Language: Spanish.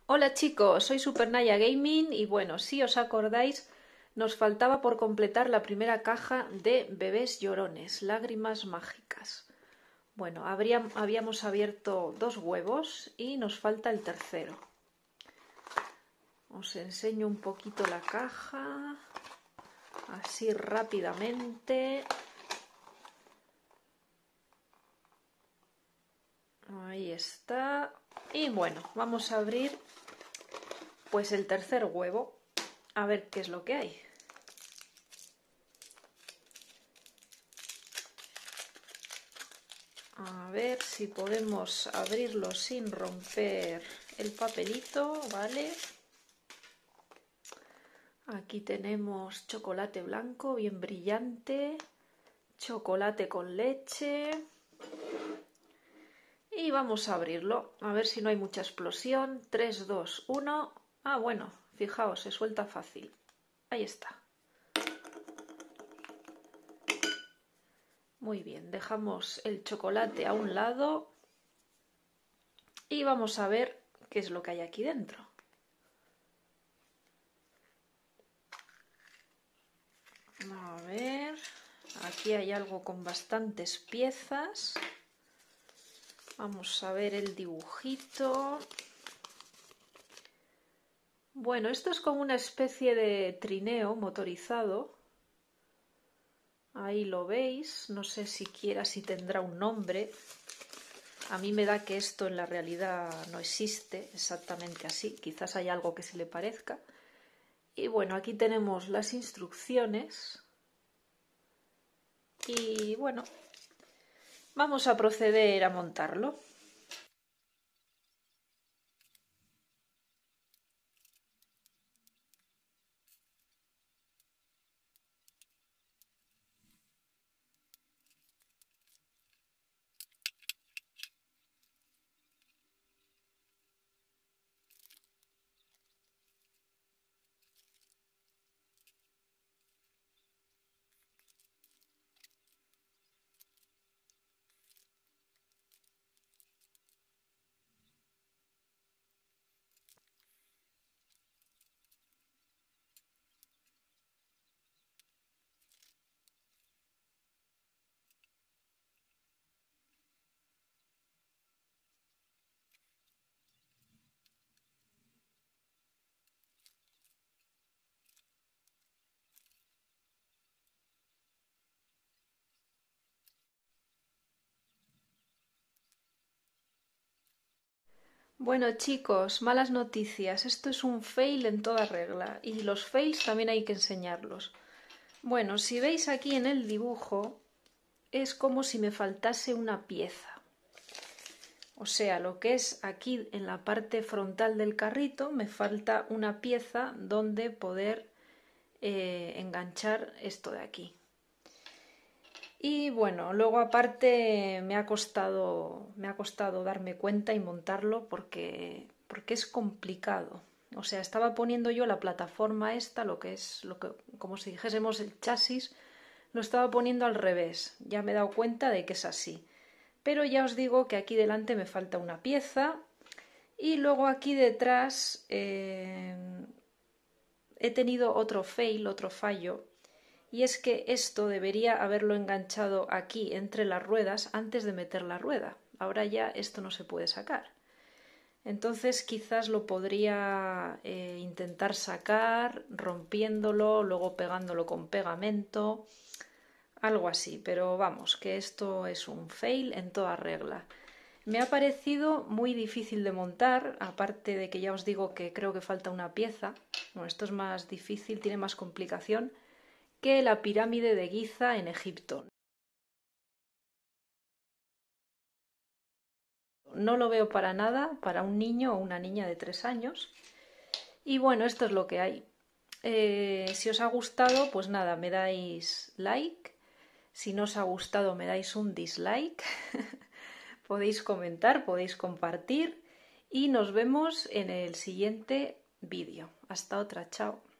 Hola chicos, soy Supernaya Gaming y bueno, si os acordáis, nos faltaba por completar la primera caja de bebés llorones, lágrimas mágicas. Bueno, habíamos abierto 2 huevos y nos falta el tercero. Os enseño un poquito la caja, así rápidamente. Ahí está. Y bueno, vamos a abrir pues el tercer huevo, a ver qué es lo que hay. A ver si podemos abrirlo sin romper el papelito, ¿vale? Aquí tenemos chocolate blanco bien brillante, chocolate con leche y vamos a abrirlo, a ver si no hay mucha explosión. 3, 2, 1. Ah, bueno, fijaos, se suelta fácil. Ahí está. Muy bien, dejamos el chocolate a un lado y vamos a ver qué es lo que hay aquí dentro. A ver, aquí hay algo con bastantes piezas. Vamos a ver el dibujito. Bueno, esto es como una especie de trineo motorizado. Ahí lo veis, no sé siquiera si tendrá un nombre. A mí me da que esto en la realidad no existe exactamente así, quizás hay algo que se le parezca. Y bueno, aquí tenemos las instrucciones. Y bueno, vamos a proceder a montarlo. Bueno chicos, malas noticias. Esto es un fail en toda regla y los fails también hay que enseñarlos. Bueno, si veis aquí en el dibujo, es como si me faltase una pieza. O sea, lo que es aquí en la parte frontal del carrito, me falta una pieza donde poder enganchar esto de aquí. Y bueno, luego aparte me ha costado darme cuenta y montarlo porque es complicado. O sea, estaba poniendo yo la plataforma esta, como si dijésemos el chasis, lo estaba poniendo al revés. Ya me he dado cuenta de que es así. Pero ya os digo que aquí delante me falta una pieza y luego aquí detrás he tenido otro fail, otro fallo, y es que esto debería haberlo enganchado aquí entre las ruedas antes de meter la rueda. Ahora ya esto no se puede sacar. Entonces quizás lo podría intentar sacar rompiéndolo, luego pegándolo con pegamento, algo así, pero vamos, que esto es un fail en toda regla. Me ha parecido muy difícil de montar, aparte de que ya os digo que creo que falta una pieza. Bueno, esto es más difícil, tiene más complicación que la pirámide de Giza en Egipto. No lo veo para nada para un niño o una niña de 3 años. Y bueno, esto es lo que hay. Si os ha gustado, pues nada, me dais like. Si no os ha gustado, me dais un dislike. Podéis comentar, podéis compartir y nos vemos en el siguiente vídeo. Hasta otra, chao.